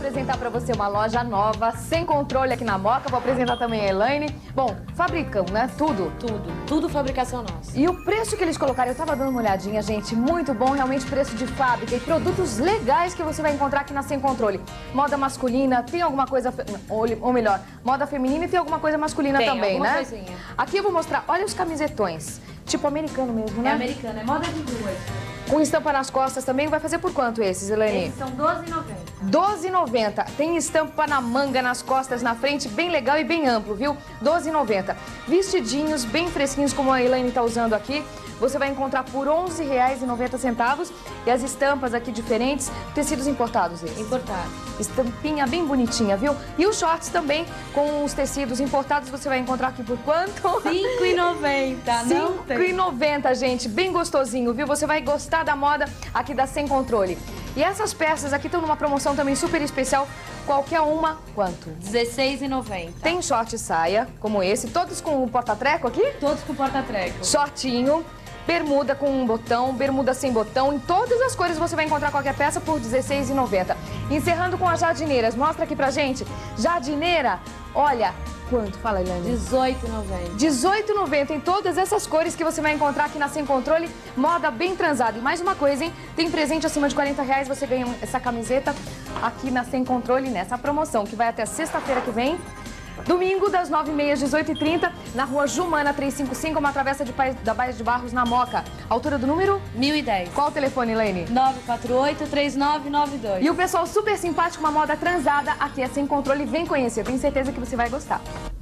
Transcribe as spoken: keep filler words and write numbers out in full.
apresentar para você uma loja nova, sem controle aqui na Moca. Vou apresentar também a Elaine. Bom, fabricam, né? Tudo. Tudo. Tudo fabricação nossa. E o preço que eles colocaram, eu tava dando uma olhadinha, gente, muito bom, realmente preço de fábrica e produtos legais que você vai encontrar aqui na Sem Controle. Moda masculina, tem alguma coisa, fe... ou, ou melhor, moda feminina e tem alguma coisa masculina tem, também, né? Coisinha. Aqui eu vou mostrar, olha os camisetões, tipo americano mesmo, né? É americano, é moda de rua. Com estampa nas costas também, vai fazer por quanto esses, Elaine? Esses são doze reais e noventa centavos. doze reais e noventa centavos. Tem estampa na manga, nas costas, na frente, bem legal e bem amplo, viu? doze reais e noventa centavos. Vestidinhos bem fresquinhos, como a Elaine tá usando aqui. Você vai encontrar por onze reais e noventa centavos. E as estampas aqui diferentes, tecidos importados esses. Importado. Estampinha bem bonitinha, viu? E os shorts também, com os tecidos importados, você vai encontrar aqui por quanto? cinco reais e noventa centavos. cinco reais e noventa centavos, gente. Bem gostosinho, viu? Você vai gostar da moda aqui da Sem Controle. E essas peças aqui estão numa promoção também super especial. Qualquer uma, quanto? dezesseis reais e noventa centavos. Tem short e saia, como esse, todos com o porta-treco aqui? Todos com porta-treco. Shortinho, bermuda com um botão, bermuda sem botão. Em todas as cores você vai encontrar qualquer peça por dezesseis reais e noventa centavos. Encerrando com as jardineiras. Mostra aqui pra gente. Jardineira, olha... Quanto? Fala, Elaine. dezoito reais e noventa centavos. dezoito reais e noventa centavos em todas essas cores que você vai encontrar aqui na Sem Controle. Moda bem transada. E mais uma coisa, hein? Tem presente acima de quarenta reais, você ganha essa camiseta aqui na Sem Controle, nessa promoção, que vai até sexta-feira que vem. Domingo, das nove e meia às dezoito e trinta, na rua Jumana trezentos e cinquenta e cinco, uma travessa de Paz, da Baía de Barros, na Moca. Altura do número? mil e dez. Qual o telefone, Elaine? nove quatro oito, três nove nove dois. E o pessoal super simpático, uma moda transada, aqui é Sem Controle. Vem conhecer, tenho certeza que você vai gostar.